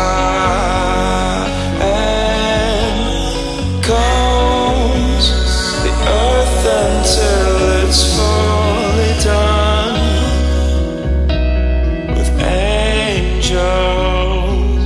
and combs the earth until it's fully done with angels.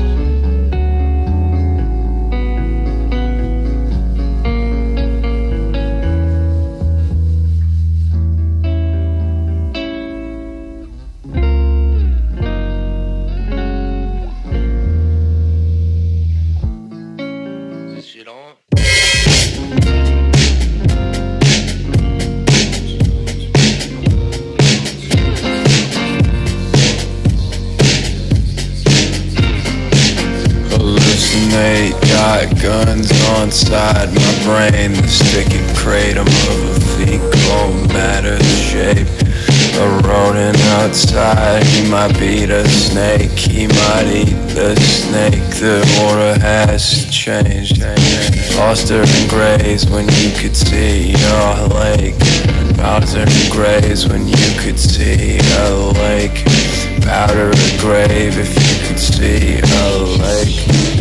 Got guns on side my brain, the sticking kratom of a fecal matter shape. A rodent outside, he might beat a snake, he might eat the snake. The order has changed. Foster and graze when you could see a lake. Powder and graze when you could see a lake. Powder a grave if you could see a lake.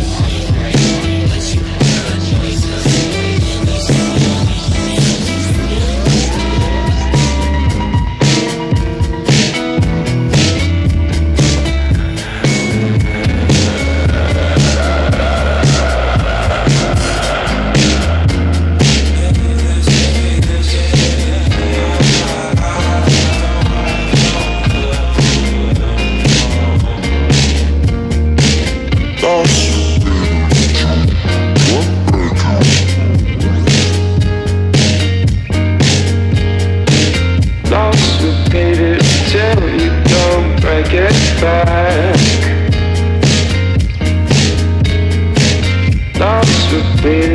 Lost, repeat it till you don't break it back. Lost, repeat it.